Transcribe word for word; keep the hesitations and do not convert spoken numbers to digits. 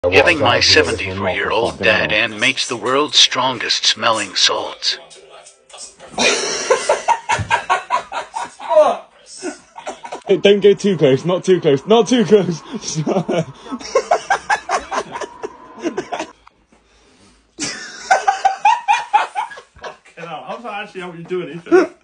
Giving my seventy-four-year-old dad and makes the world's strongest smelling salts. Hey, don't go too close, not too close, not too close. Fucking hell, how does that actually help you do anything?